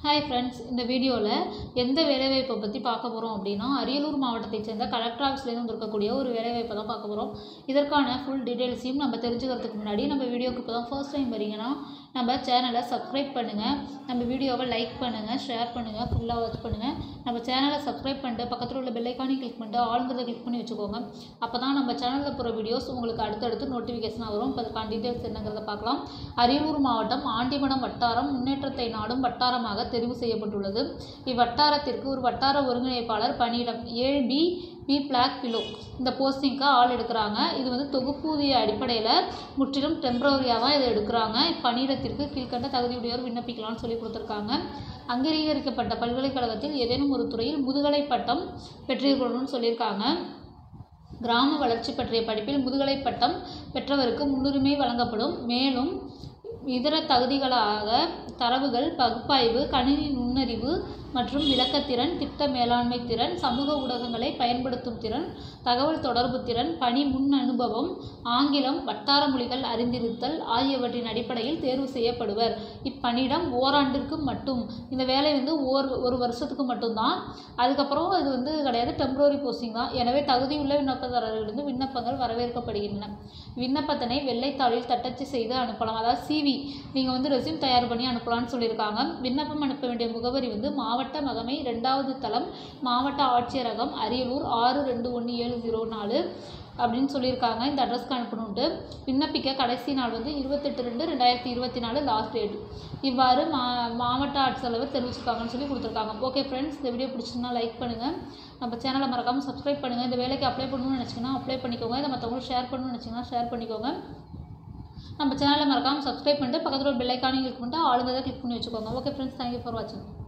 Hi friends, இந்த வீடியோவில் எந்த வேலைவாய்ப்பை பற்றி பார்க்க போகிறோம் அப்படின்னா அரியலூர் மாவட்டத்தை சேர்ந்த கலெக்டர் ஆஃபீஸ்லேருந்து இருக்கக்கூடிய ஒரு வேலைவாய்ப்பை தான் பார்க்க போகிறோம். இதற்கான ஃபுல் டீட்டெயில்ஸையும் நம்ம தெரிஞ்சுக்கிறதுக்கு முன்னாடி நம்ம வீடியோக்கு இப்போ தான் ஃபர்ஸ்ட் டைம் வரீங்கன்னா நம்ம சேனலை சப்ஸ்கிரைப் பண்ணுங்கள், நம்ம வீடியோவை லைக் பண்ணுங்கள், ஷேர் பண்ணுங்கள், ஃபுல்லாக வாட்ச் பண்ணுங்கள். நம்ம சேனலை சப்ஸ்கிரைப் பண்ணிட்டு பக்கத்தில் உள்ள பெல் ஐக்கானை கிளிக் பண்ணிட்டு ஆளுங்கிறத கிளிக் பண்ணி வச்சுக்கோங்க. அப்போ தான் நம்ம சேனலில் போகிற வீடியோஸ் உங்களுக்கு அடுத்தடுத்து நோட்டிஃபிகேஷனாக வரும். இப்போ அதுக்கான டீட்டெயில்ஸ் என்னங்கிறத பார்க்கலாம். அரியலூர் மாவட்டம் ஆண்டிமடம் வட்டாரம் முன்னேற்றத்தை நாடும் வட்டாரமாக தெரிவு செய்யப்பட்டுள்ளது. இவ்வட்டாரத்திற்கு ஒரு வட்டார ஒருங்கிணைப்பாளர் பணியிடம் 7B பிளாக் பிலோ இந்த போஸ்டிங்க்கு ஆள் எடுக்கிறாங்க. இது வந்து தொகுப்பூதிய அடிப்படையில் முற்றிலும் டெம்பரரியாக தான் இதை எடுக்கிறாங்க. இப்பணியிடத்திற்கு கீழ்கண்ட தகுதியுடையோர் விண்ணப்பிக்கலாம்னு சொல்லி கொடுத்துருக்காங்க. அங்கீகரிக்கப்பட்ட பல்கலைக்கழகத்தில் ஏதேனும் ஒரு துறையில் முதுகலை பட்டம் பெற்றிருக்கணும்னு சொல்லியிருக்காங்க. கிராம வளர்ச்சி பற்றிய படிப்பில் முதுகலை பட்டம் பெற்றவருக்கு முன்னுரிமை வழங்கப்படும். மேலும் இதர தகுதிகளாக தரவுகள் பகுப்பாய்வு, கணினி நுண்ணறிவு மற்றும் விளக்கத்திறன், திட்ட மேலாண்மை திறன், சமூக ஊடகங்களை பயன்படுத்தும் திறன், தகவல் தொடர்பு திறன், பணி முன் அனுபவம், ஆங்கிலம், வட்டார மொழிகள் அறிந்திருத்தல் ஆகியவற்றின் அடிப்படையில் தேர்வு செய்யப்படுவர். இப்பணியிடம் ஓராண்டிற்கு மட்டும். இந்த வேலை வந்து ஒரு வருஷத்துக்கு மட்டும்தான். அதுக்கப்புறம் இது வந்து கிடையாது, டெம்பரரி போஸ்டிங் தான். எனவே தகுதியுள்ள விண்ணப்பதாரர்களிருந்து விண்ணப்பங்கள் வரவேற்கப்படுகின்றன. விண்ணப்பத்தினை வெள்ளைத்தாளில் தட்டச்சு செய்து அனுப்பலாம். அதாவது CV நீங்கள் வந்து ரெஸ்யூம் தயார் பண்ணி அனுப்பலாம்னு சொல்லியிருக்காங்க. விண்ணப்பம் அனுப்ப வேண்டிய முகவரி வந்து மாவட்ட மகமை 2வது தளம், மாவட்ட ஆட்சியரகம், அரியலூர் 621704 அப்படின்னு சொல்லியிருக்காங்க. இந்த அட்ரஸ்க்கு அனுப்பணுன்ட்டு. விண்ணப்பிக்க கடைசி நாள் வந்து 28/2/2024 லாஸ்ட் டேட். இவ்வாறு மாவட்ட ஆட்சித்தலைவர் தெரிவிச்சிருக்காங்கன்னு சொல்லி கொடுத்துருக்காங்க. ஓகே ஃப்ரெண்ட்ஸ், இந்த வீடியோ பிடிச்சிருந்தா லைக் பண்ணுங்கள், நம்ம சேனலை மறக்காமல் சப்ஸ்கிரைப் பண்ணுங்கள். இந்த வேலைக்கு அப்ளை பண்ணணும்னு நினச்சிங்கன்னா அப்ளை பண்ணிக்கோங்க. இதை மற்றவங்களுக்கு ஷேர் பண்ணணும்னு நினச்சிங்கன்னா ஷேர் பண்ணிக்கோங்க. நம்ம சேனலை மறக்காமல் சப்ஸ்கிரைப் பண்ணிட்டு பக்கத்தில் ஒரு பெல் ஐக்கானை கிளிக் பண்ணிட்டு ஆளுங்க கிளிக் பண்ணி வச்சுக்கோங்க. ஓகே ஃப்ரெண்ட்ஸ், தேங்க்யூ ஃபார் வாட்சிங்.